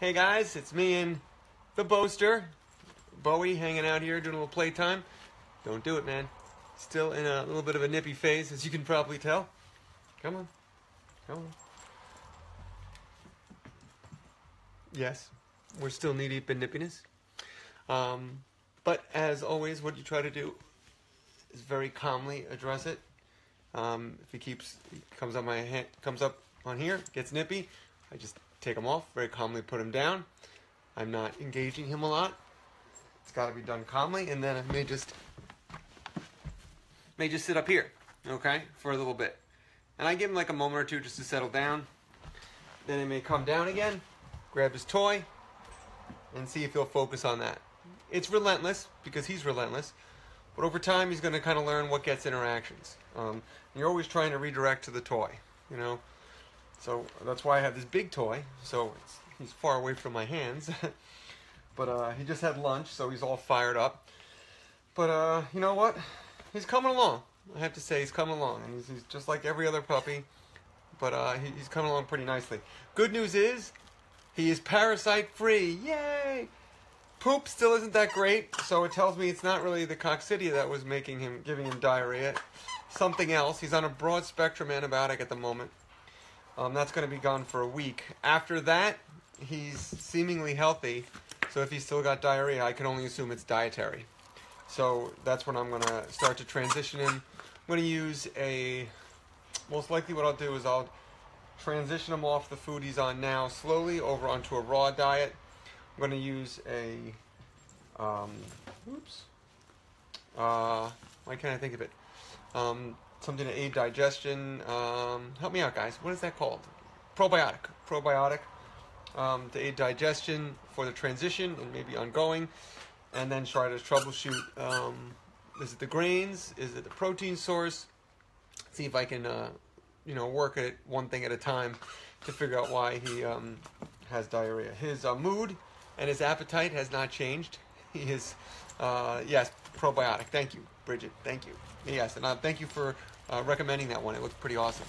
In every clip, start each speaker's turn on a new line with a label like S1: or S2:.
S1: Hey guys, it's me and the Boaster, Bowie, hanging out here doing a little playtime. Don't do it, man. Still in a little bit of a nippy phase, as you can probably tell. Come on. Come on. Yes, we're still knee-deep in nippiness. But as always, what you try to do is very calmly address it. If he comes up on here, gets nippy, I just take him off, very calmly put him down. I'm not engaging him a lot. It's got to be done calmly, and then I may just sit up here, okay, for a little bit. And I give him like a moment or two just to settle down. Then he may come down again, grab his toy, and see if he'll focus on that. It's relentless, because he's relentless, but over time he's going to kind of learn what gets interactions. You're always trying to redirect to the toy, you know. So that's why I have this big toy, so he's far away from my hands. But he just had lunch, so he's all fired up. But you know what? He's coming along. I have to say, he's coming along. And he's just like every other puppy, but he's coming along pretty nicely. Good news is, he is parasite-free. Yay! Poop still isn't that great, so it tells me it's not really the coccidia that was giving him diarrhea. Something else. He's on a broad-spectrum antibiotic at the moment. That's going to be gone for a week. After that, he's seemingly healthy. So if he's still got diarrhea, I can only assume it's dietary. So that's when I'm going to start to transition him. I'm going to use most likely what I'll do is I'll transition him off the food he's on now slowly over onto a raw diet. I'm going to use why can't I think of it? Something to aid digestion. Help me out, guys. What is that called? Probiotic. Probiotic to aid digestion for the transition and maybe ongoing. And then try to troubleshoot. Is it the grains? Is it the protein source? See if I can, work at it one thing at a time to figure out why he has diarrhea. His mood and his appetite has not changed. He is, yes, probiotic. Thank you, Bridget. Thank you. Yes, and thank you for recommending that one. It looked pretty awesome.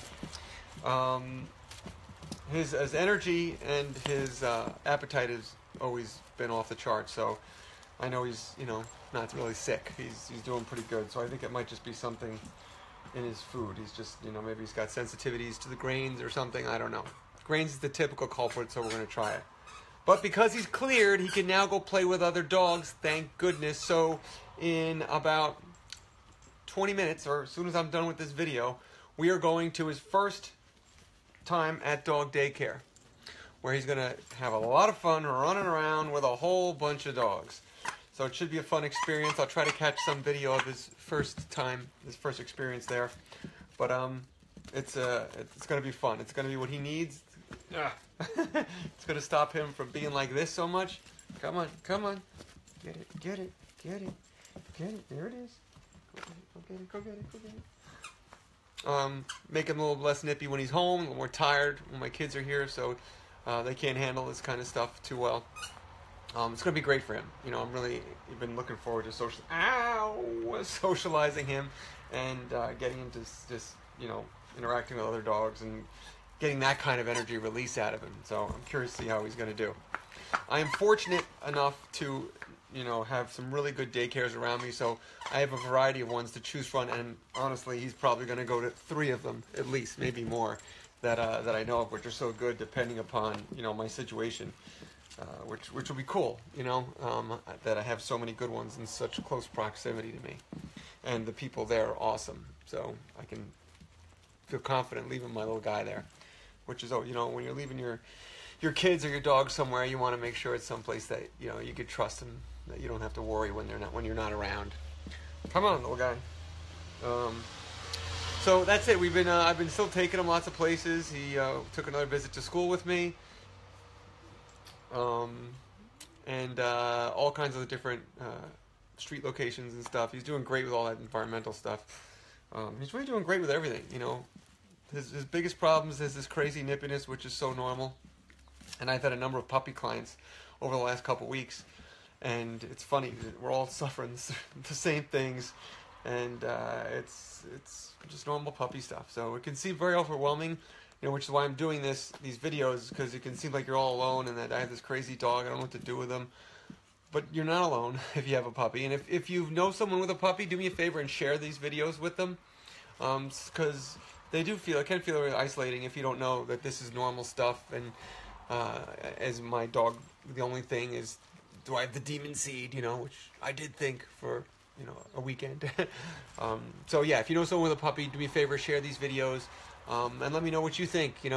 S1: His energy and his appetite has always been off the charts. So I know he's not really sick. He's doing pretty good. So I think it might just be something in his food. He's just maybe he's got sensitivities to the grains or something. I don't know. Grains is the typical culprit, so we're going to try it. But because he's cleared, he can now go play with other dogs. Thank goodness. So in about 20 minutes, or as soon as I'm done with this video, we are going to his first time at dog daycare, where he's going to have a lot of fun running around with a whole bunch of dogs. So it should be a fun experience. I'll try to catch some video of his first experience there. But it's going to be fun. It's going to be what he needs. It's going to stop him from being like this so much. Come on, come on. Get it, get it, get it, get it. There it is. Go get it, go get it, go get it. Make him a little less nippy when he's home, a little more tired when my kids are here, so they can't handle this kind of stuff too well. It's going to be great for him. I'm really been looking forward to socializing him and getting into just, interacting with other dogs and getting that kind of energy release out of him. So I'm curious to see how he's going to do. I am fortunate enough to have some really good daycares around me, so I have a variety of ones to choose from, and honestly, he's probably going to go to 3 of them, at least, maybe more, that I know of, which are so good depending upon, my situation, which will be cool, that I have so many good ones in such close proximity to me, and the people there are awesome, so I can feel confident leaving my little guy there, which is, when you're leaving your kids or your dog somewhere, you want to make sure it's someplace that you could trust them, that you don't have to worry when you're not around. Come on, little guy. So that's it. I've been still taking him lots of places. He took another visit to school with me, and all kinds of different street locations and stuff. He's doing great with all that environmental stuff. He's really doing great with everything. His biggest problems is this crazy nippiness, which is so normal. And I've had a number of puppy clients over the last couple weeks, and it's funny, we're all suffering the same things, and it's just normal puppy stuff. So it can seem very overwhelming which is why I'm doing these videos, because it can seem like you're all alone and that I have this crazy dog, I don't know what to do with him. But you're not alone if you have a puppy. And if you know someone with a puppy, do me a favor and share these videos with them. Because it can feel really isolating if you don't know that this is normal stuff. And as my dog, the only thing is, do I have the demon seed, which I did think for, a weekend. So yeah, if you know someone with a puppy, do me a favor, share these videos. And let me know what you think, in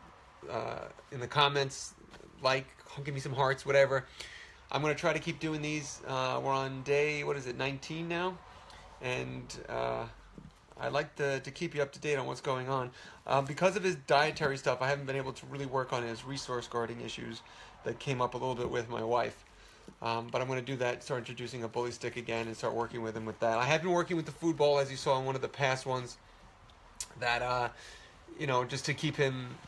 S1: the comments, give me some hearts, whatever. I'm going to try to keep doing these. We're on day, 19 now? And I'd like to keep you up to date on what's going on. Because of his dietary stuff, I haven't been able to really work on his resource guarding issues that came up a little bit with my wife. But I'm going to do that, start introducing a bully stick again and start working with him with that. I have been working with the food bowl, as you saw in one of the past ones, that, just to keep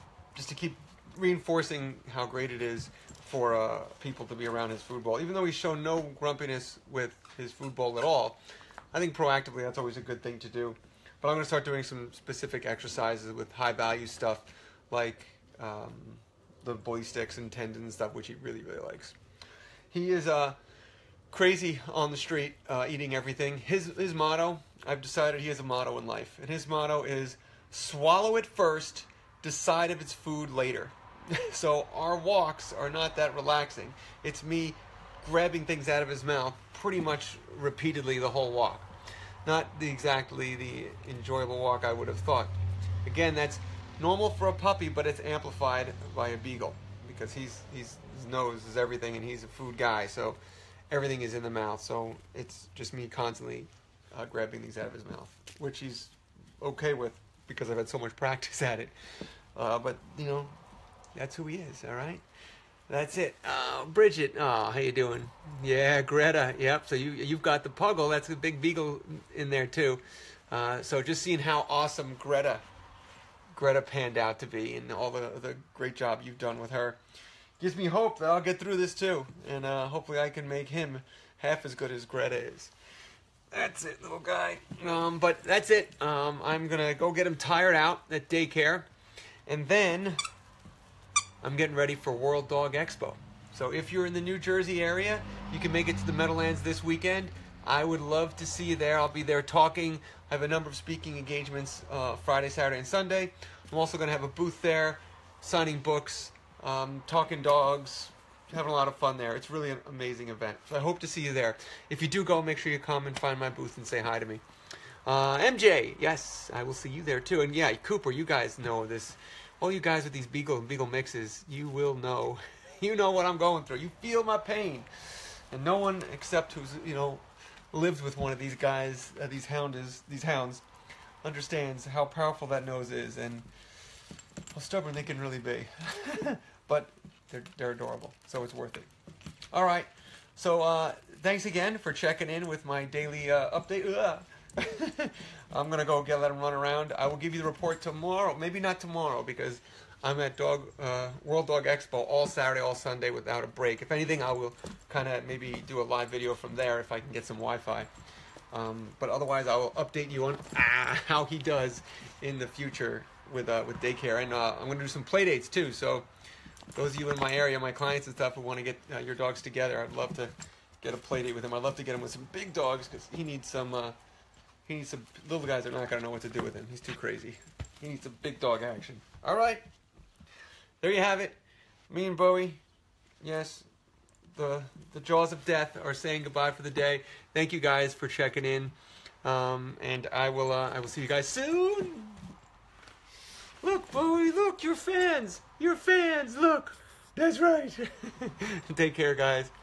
S1: reinforcing how great it is for people to be around his food bowl. Even though he's shown no grumpiness with his food bowl at all, I think proactively that's always a good thing to do. But I'm going to start doing some specific exercises with high value stuff like the bully sticks and tendons and stuff, which he really, really likes. He is crazy on the street, eating everything. His motto, I've decided he has a motto in life, and his motto is swallow it first, decide if it's food later. So our walks are not that relaxing. It's me grabbing things out of his mouth pretty much repeatedly the whole walk. Not exactly the enjoyable walk I would have thought. Again, that's normal for a puppy, but it's amplified by a beagle because his nose is everything, and he's a food guy, so everything is in the mouth. So it's just me constantly grabbing things out of his mouth, which he's okay with because I've had so much practice at it. But that's who he is. All right, that's it. Bridget, how you doing? Yeah, Greta. Yep. So you've got the puggle. That's a big beagle in there too. So just seeing how awesome Greta panned out to be, and all the great job you've done with her, gives me hope that I'll get through this too, and hopefully I can make him half as good as Greta is. That's it, little guy. But that's it. I'm gonna go get him tired out at daycare, and then I'm getting ready for World Dog Expo. So if you're in the New Jersey area, you can make it to the Meadowlands this weekend. I would love to see you there. I'll be there talking. I have a number of speaking engagements Friday, Saturday, and Sunday. I'm also going to have a booth there, signing books, talking dogs, having a lot of fun there. It's really an amazing event. So I hope to see you there. If you do go, make sure you come and find my booth and say hi to me. MJ, yes, I will see you there too. And yeah, Cooper, you guys know this. All you guys with these beagle and beagle mixes, you will know. You know what I'm going through. You feel my pain. And no one except who's, lived with one of these guys, these hounds, understands how powerful that nose is and how stubborn they can really be. But they're adorable, so it's worth it. All right. So thanks again for checking in with my daily update. I'm going to go let him run around. I will give you the report tomorrow. Maybe not tomorrow because I'm at World Dog Expo all Saturday, all Sunday without a break. If anything, I will kind of maybe do a live video from there if I can get some Wi-Fi. But otherwise, I will update you on how he does in the future with daycare. And I'm going to do some play dates too. So those of you in my area, my clients and stuff who want to get your dogs together, I'd love to get a play date with him. I'd love to get him with some big dogs because he needs some little guys are not going to know what to do with him. He's too crazy. He needs some big dog action. All right. There you have it. Me and Bowie. Yes. The jaws of death are saying goodbye for the day. Thank you guys for checking in. And I will see you guys soon. Look, Bowie, look, you're fans. You're fans. Look. That's right. Take care, guys.